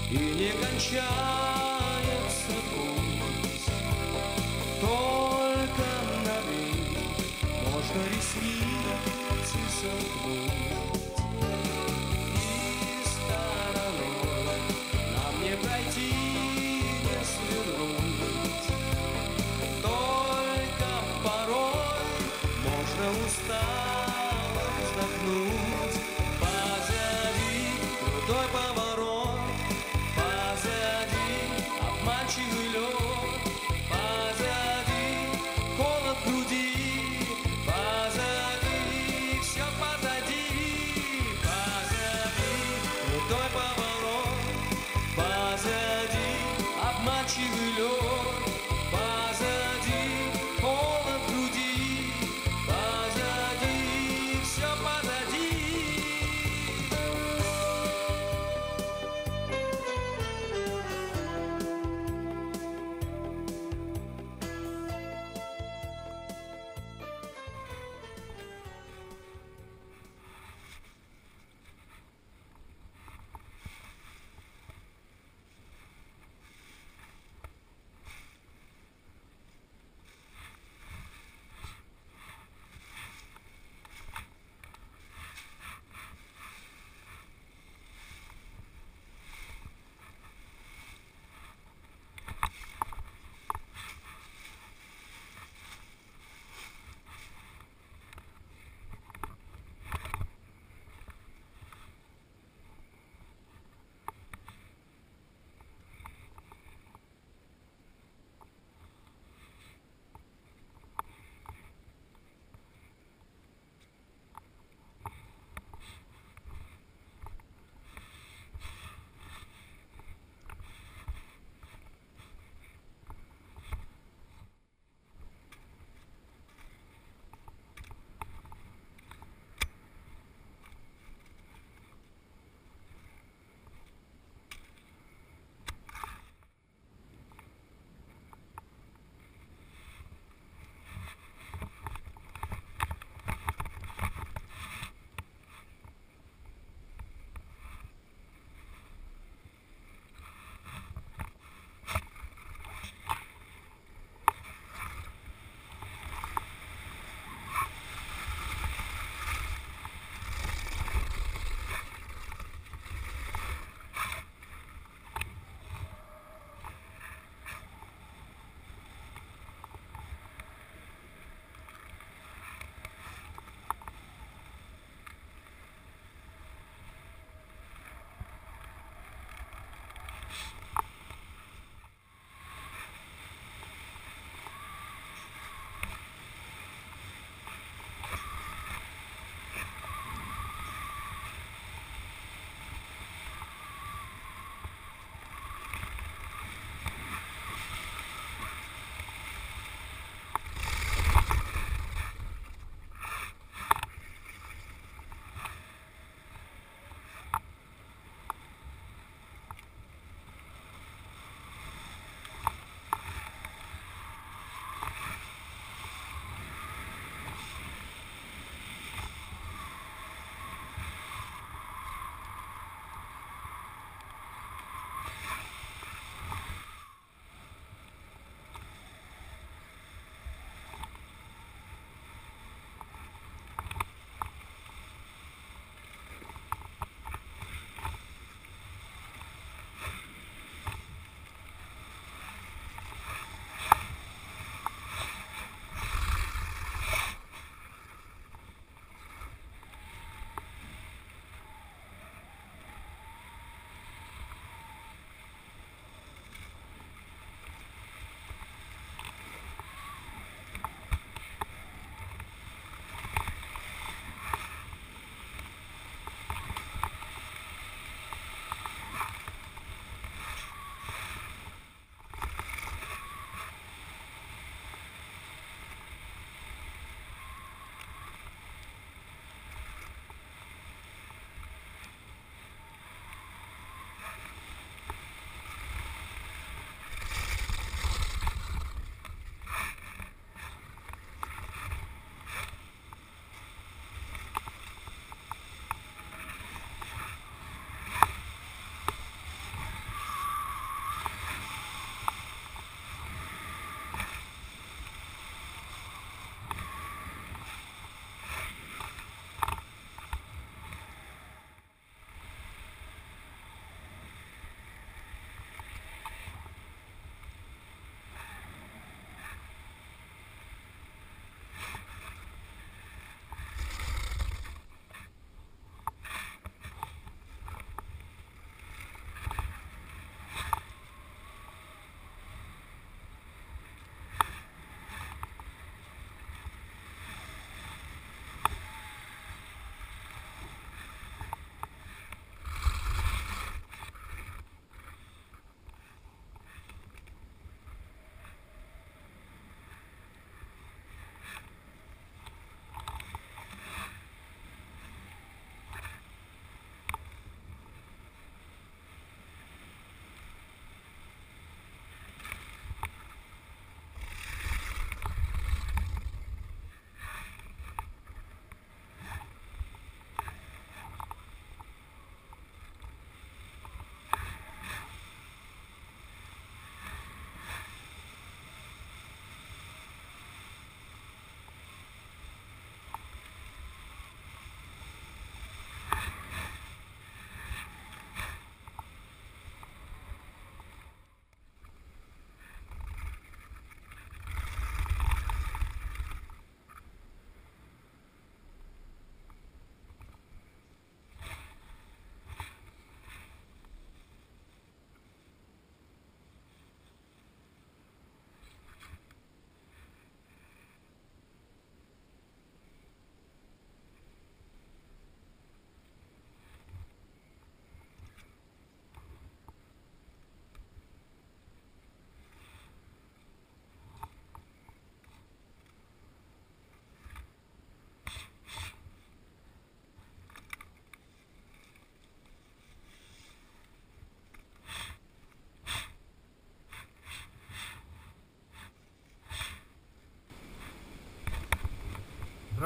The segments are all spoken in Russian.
и не кончается путь. Только на миг можно ресницы сомкнуть, и стороной нам не пройти, не свернуть. Только порой можно устало вздохнуть. Позади крутой поворот, позади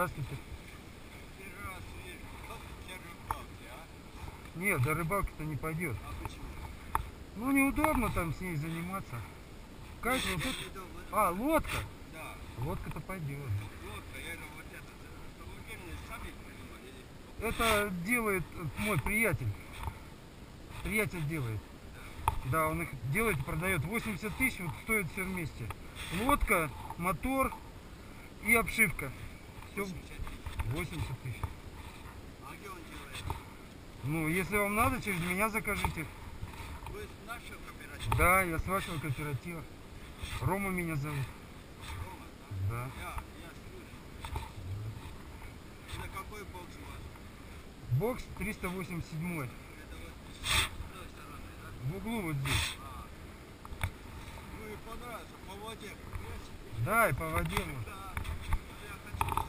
Здравствуйте. Первый раз вижу. Как для рыбалки, а? Нет, до рыбалки-то не пойдет. А почему? Ну неудобно там с ней заниматься. Как Нет, вот я это? имею в виду вот А, это. лодка? Да, Лодка-то пойдет. лодка, я говорю, вот это. Самодельные сами придумали? Это делает мой приятель. Приятель делает. Да, он их делает и продает. 80 тысяч вот стоит все вместе. Лодка, мотор и обшивка. Все 80 тысяч. А где он делает? Ну, если вам надо, через меня закажите. Вы с нашего кооператива? Да, я с вашего кооператива. Рома меня зовут. Рома, Да. да? Я слушаю. Это какой бокс у вас? Бокс 387. Это вот с той стороны, да? В углу вот здесь. А. Ну и понравится, по воде. Понимаете? Да, и по воде можно. Да. Я хочу.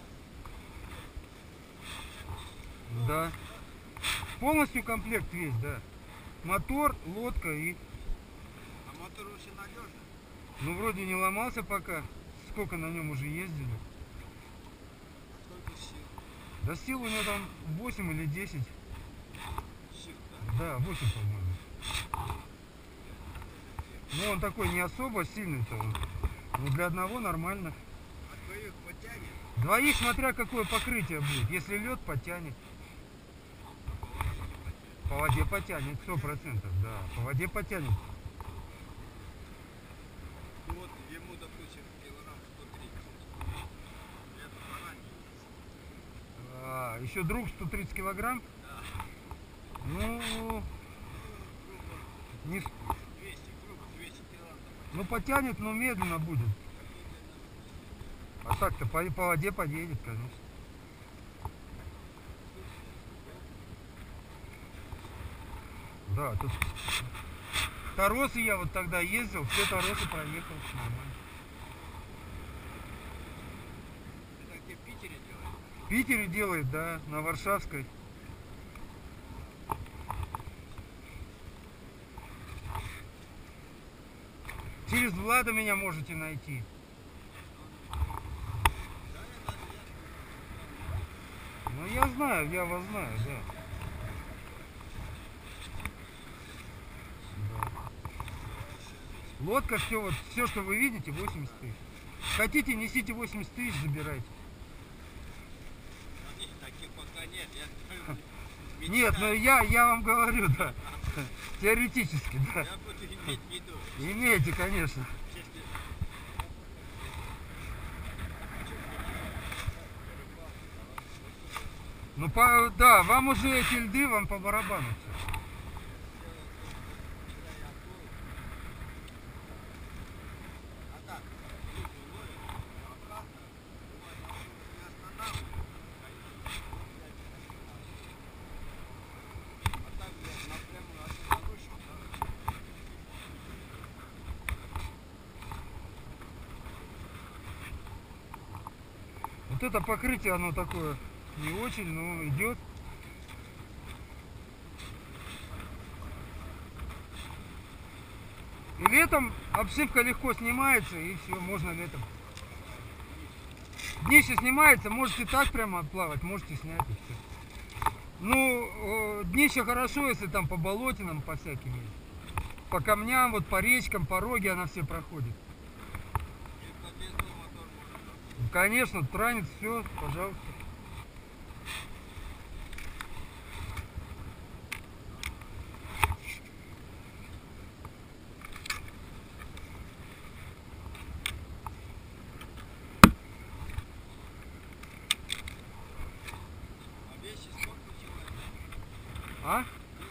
Да. Полностью комплект весь, да. Мотор, лодка и... А мотор очень надежный. Ну, вроде не ломался пока. Сколько на нем уже ездили. Сколько сил? Да сил у него там 8 или 10. Сил, да? Да, 8, по-моему. Ну, он такой не особо сильный-то. Но для одного нормально. А двоих потянет? Двоих, смотря какое покрытие будет. Если лед, потянет. По воде потянет, 100%, да. По воде потянет. Ну вот ему, допустим, килограмм 130. Это поранее. Еще друг 130 килограмм? Да. Ну, не, 200, грубо 200 килограмм. ну потянет, но медленно будет. А так-то по воде поедет, конечно. Да, тут торосы я вот тогда ездил, все торосы проехал, нормально. Это где в Питере делают? В Питере делает, да, на Варшавской. Через Влада меня можете найти. Ну я знаю, я вас знаю, да. Лодка, все, вот, все, что вы видите, 80 тысяч. Хотите, несите 80 тысяч, забирайте. Таких пока нет. Я Нет, ну я вам говорю, да. Теоретически, да. Я буду иметь в виду. Имеете, конечно. Если Ну, да, вам уже эти льды, вам по барабану все. а так, люди ловят, обратно, бывает, не останавливают. А так, блядь, напрямую отсюда вышел, да? Вот это покрытие, оно такое не очень, но идет. И летом обшивка легко снимается, и все, можно летом. Днище снимается, можете так прямо отплавать, можете снять и все. Ну, днище хорошо, если там по болотинам, по всяким, по камням, вот по речкам, по роге она все проходит. И по бездну мотор можно. Конечно, транец, все, пожалуйста. А вещи сколько человек? А?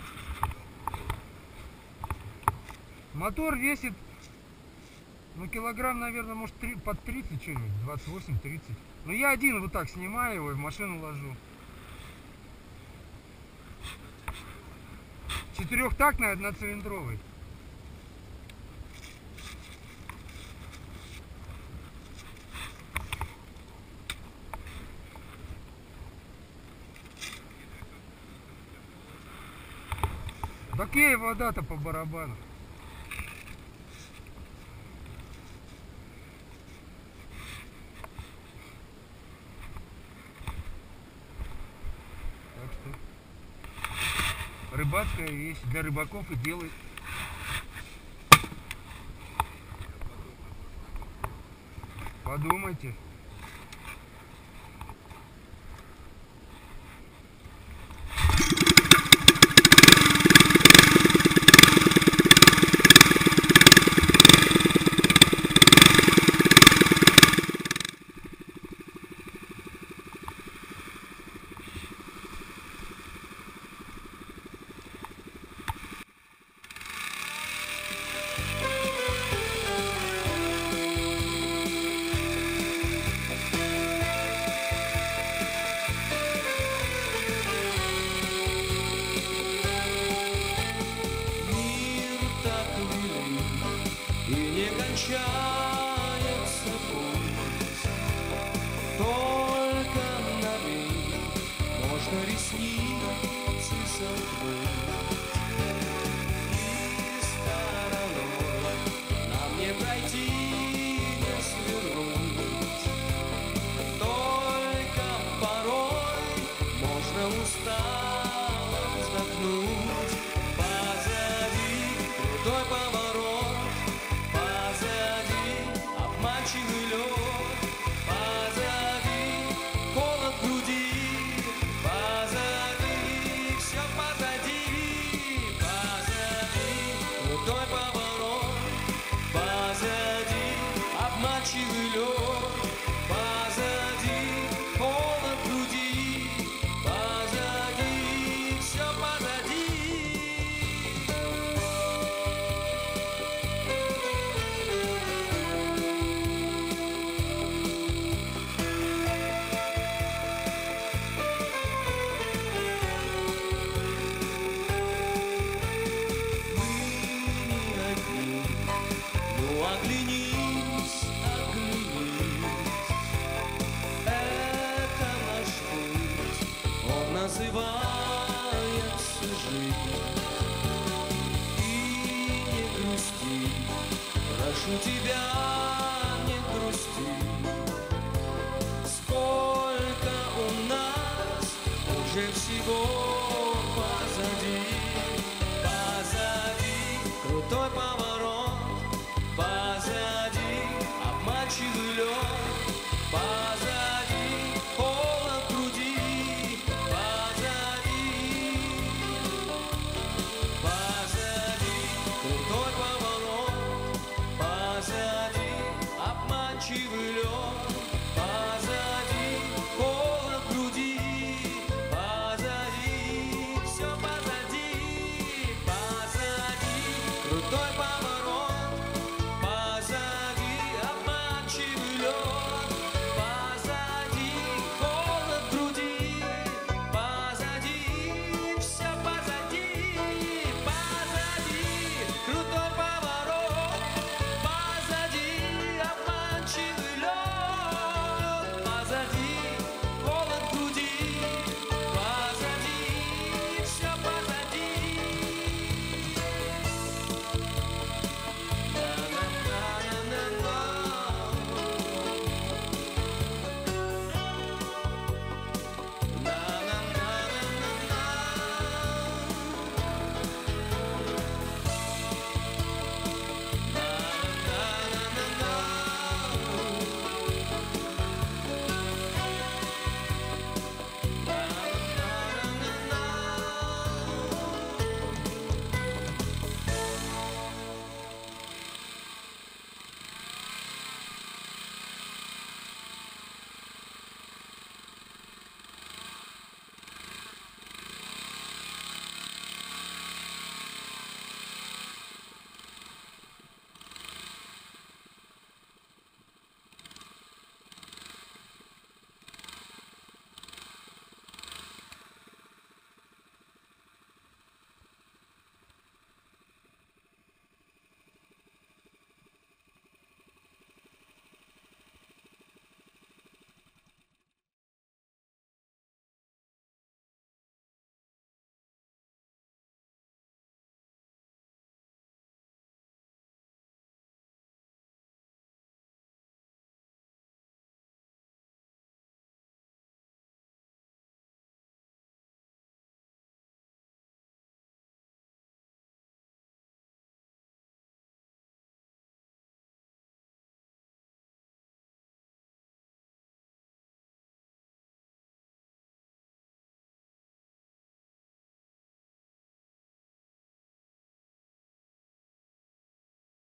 Мотор весит, ну, килограмм, наверное, может, под 30 что-нибудь, 28-30. Но я один вот так снимаю его и в машину ложу. Четырехтактный, одноцилиндровый. Так ей вода-то по барабану. Рыбацкая вещь, для рыбаков и делает. Подумайте. И не кончается путь, только на миг можно ресницы сомкнуть. И стороной нам не пройти, не свернуть, только порой можно устало вздохнуть. Позади крутой поворот, обманчивый лед, позади холод в груди, позади все позади, позади крутой поворот, позади обманчивый лед, позади холод в груди, позади все позади. Оглянись, оглянись, это наш путь, он называется жизнь. И не грусти, прошу тебя, не грусти, сколько у нас уже всего позади, позади крутой поворот, позади обманчивый лед, позади холод в груди, позади, позади крутой поворот, позади обманчивый лед, позади холод в груди, позади все позади, позади крутой поворот.